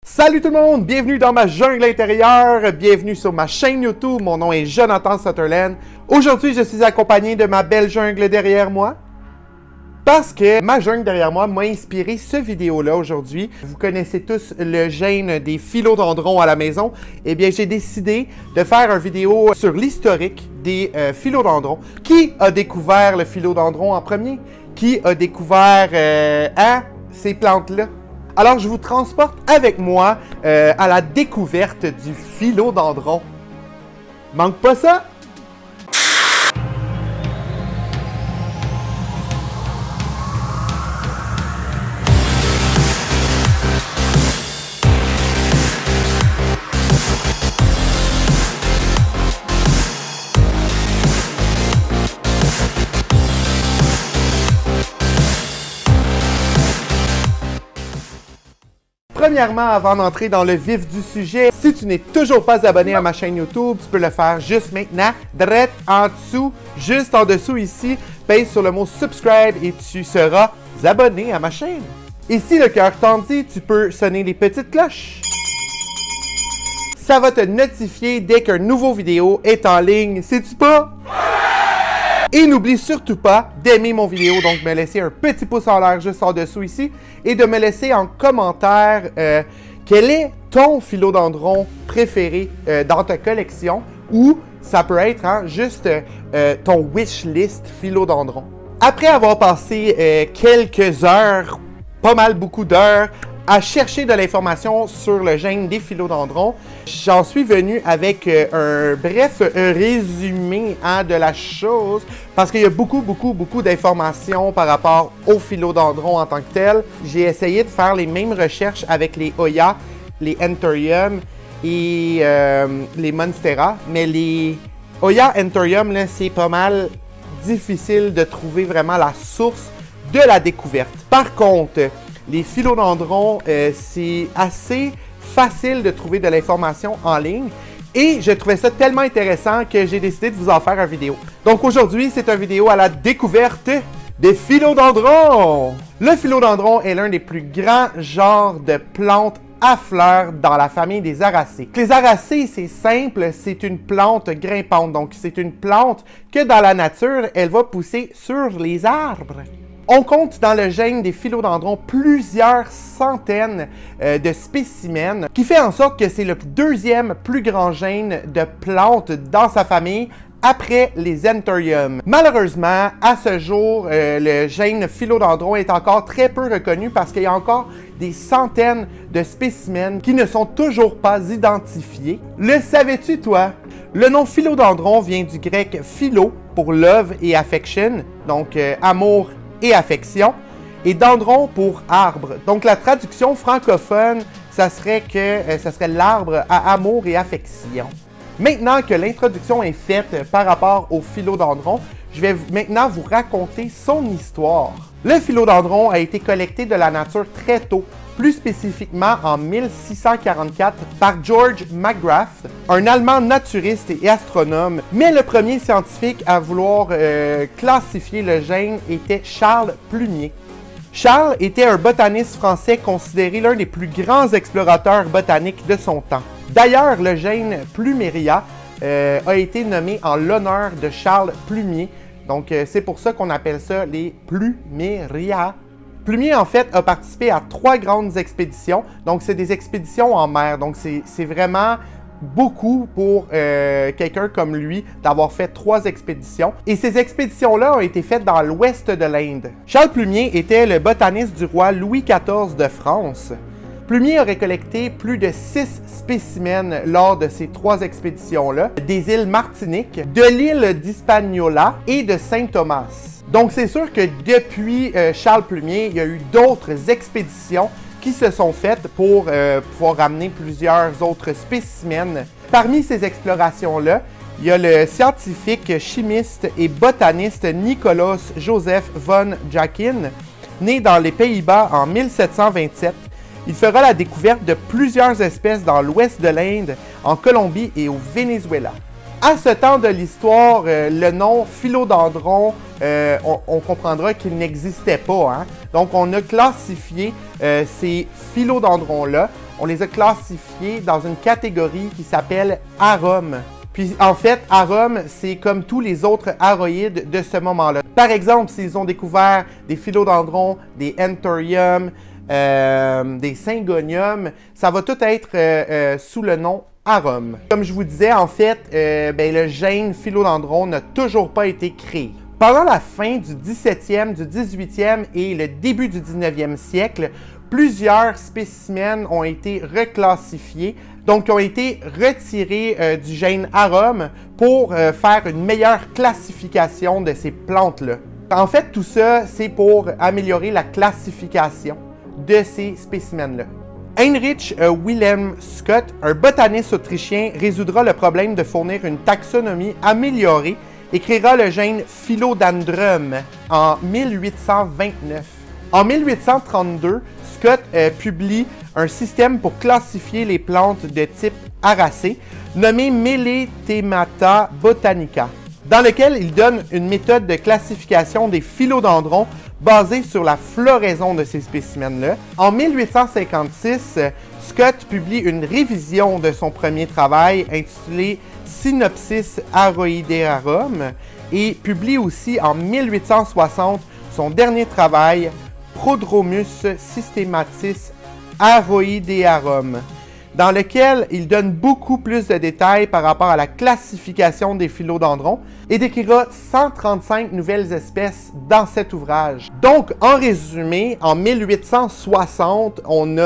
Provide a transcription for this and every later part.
Salut tout le monde, bienvenue dans ma jungle intérieure, bienvenue sur ma chaîne YouTube, mon nom est Jonathan Sutherland. Aujourd'hui, je suis accompagné de ma belle jungle derrière moi. Parce que ma jungle derrière moi m'a inspiré ce vidéo-là aujourd'hui. Vous connaissez tous le gène des philodendrons à la maison. Eh bien, j'ai décidé de faire une vidéo sur l'historique des philodendrons. Qui a découvert le philodendron en premier? Qui a découvert ces plantes-là? Alors, je vous transporte avec moi à la découverte du philodendron. Manque pas ça? Premièrement, avant d'entrer dans le vif du sujet, si tu n'es toujours pas abonné à ma chaîne YouTube, tu peux le faire juste maintenant, direct en dessous, juste en dessous ici, pèse sur le mot subscribe et tu seras abonné à ma chaîne. Et si le cœur t'en dit, tu peux sonner les petites cloches. Ça va te notifier dès qu'un nouveau vidéo est en ligne, sais-tu pas? Et n'oublie surtout pas d'aimer mon vidéo, donc me laisser un petit pouce en l'air juste en dessous ici et de me laisser en commentaire quel est ton philodendron préféré dans ta collection ou ça peut être juste ton wishlist philodendron. Après avoir passé quelques heures, pas mal beaucoup d'heures, à chercher de l'information sur le gène des philodendrons, j'en suis venu avec un bref résumé de la chose parce qu'il y a beaucoup d'informations par rapport aux philodendrons en tant que tel. J'ai essayé de faire les mêmes recherches avec les Hoya, les Anthurium et les Monstera, mais les Hoya Anthurium, c'est pas mal difficile de trouver vraiment la source de la découverte. Par contre, les philodendrons, c'est assez facile de trouver de l'information en ligne et je trouvais ça tellement intéressant que j'ai décidé de vous en faire une vidéo. Donc aujourd'hui, c'est une vidéo à la découverte des philodendrons. Le philodendron est l'un des plus grands genres de plantes à fleurs dans la famille des Aracées. Les Aracées, c'est simple, c'est une plante grimpante. Donc c'est une plante que dans la nature, elle va pousser sur les arbres. On compte dans le gène des philodendrons plusieurs centaines de spécimens, qui fait en sorte que c'est le deuxième plus grand gène de plantes dans sa famille après les Anthurium. Malheureusement, à ce jour, le gène philodendron est encore très peu reconnu parce qu'il y a encore des centaines de spécimens qui ne sont toujours pas identifiés. Le savais-tu, toi? Le nom philodendron vient du grec philo pour love et affection, donc amour et affection, et dendron pour arbre. Donc la traduction francophone, ça serait l'arbre à amour et affection. Maintenant que l'introduction est faite par rapport au philodendron, je vais maintenant vous raconter son histoire. Le philodendron a été collecté de la nature très tôt, plus spécifiquement en 1644 par George McGrath, un Allemand naturiste et astronome, mais le premier scientifique à vouloir classifier le gène était Charles Plumier. Charles était un botaniste français considéré l'un des plus grands explorateurs botaniques de son temps. D'ailleurs, le gène Plumeria a été nommé en l'honneur de Charles Plumier, donc c'est pour ça qu'on appelle ça les Plumeria. Plumier, en fait, a participé à 3 grandes expéditions. Donc, c'est des expéditions en mer. Donc, c'est vraiment beaucoup pour quelqu'un comme lui d'avoir fait 3 expéditions. Et ces expéditions-là ont été faites dans l'ouest de l'Inde. Charles Plumier était le botaniste du roi Louis XIV de France. Plumier aurait collecté plus de 6 spécimens lors de ces 3 expéditions-là, des îles Martinique, de l'île d'Hispaniola et de Saint-Thomas. Donc, c'est sûr que depuis Charles Plumier, il y a eu d'autres expéditions qui se sont faites pour pouvoir ramener plusieurs autres spécimens. Parmi ces explorations-là, il y a le scientifique, chimiste et botaniste Nicolaas Joseph von Jacquin, né dans les Pays-Bas en 1727. Il fera la découverte de plusieurs espèces dans l'ouest de l'Inde, en Colombie et au Venezuela. À ce temps de l'histoire, le nom philodendron, on comprendra qu'il n'existait pas. Hein? Donc, on a classifié ces philodendrons-là on les a classifiés dans une catégorie qui s'appelle Arum. Puis en fait, Arum, c'est comme tous les autres aroïdes de ce moment-là. Par exemple, s'ils ont découvert des philodendrons, des anthuriums, des syngoniums, ça va tout être sous le nom Arum. Comme je vous disais, en fait, le gène philodendron n'a toujours pas été créé. Pendant la fin du 17e, du 18e et le début du 19e siècle, plusieurs spécimens ont été reclassifiés, donc ont été retirés du gène Arum pour faire une meilleure classification de ces plantes-là. En fait, tout ça, c'est pour améliorer la classification de ces spécimens-là. Heinrich Wilhelm Scott, un botaniste autrichien, résoudra le problème de fournir une taxonomie améliorée et créera le gène Philodendron en 1829. En 1832, Scott publie un système pour classifier les plantes de type Aracées, nommé Meletemata botanica, dans lequel il donne une méthode de classification des philodendrons basée sur la floraison de ces spécimens-là. En 1856, Scott publie une révision de son premier travail intitulé Synopsis Aroidearum et publie aussi en 1860 son dernier travail Prodromus Systematis Aroidearum, dans lequel il donne beaucoup plus de détails par rapport à la classification des philodendrons et décrira 135 nouvelles espèces dans cet ouvrage. Donc, en résumé, en 1860, on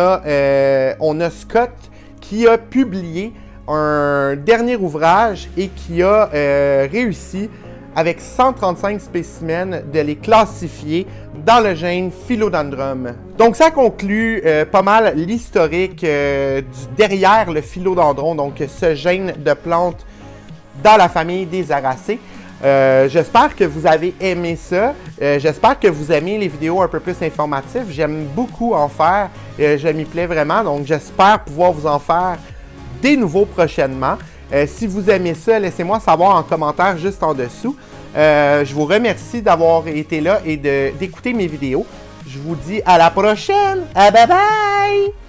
a Scott qui a publié un dernier ouvrage et qui a réussi, avec 135 spécimens, de les classifier dans le gène Philodendron. Donc ça conclut pas mal l'historique derrière le philodendron, donc ce gène de plante dans la famille des Aracées. J'espère que vous avez aimé ça. J'espère que vous aimez les vidéos un peu plus informatives. J'aime beaucoup en faire. Je m'y plais vraiment, donc j'espère pouvoir vous en faire des nouveaux prochainement. Si vous aimez ça, laissez-moi savoir en commentaire juste en dessous. Je vous remercie d'avoir été là et d'écouter mes vidéos. Je vous dis à la prochaine. Bye bye!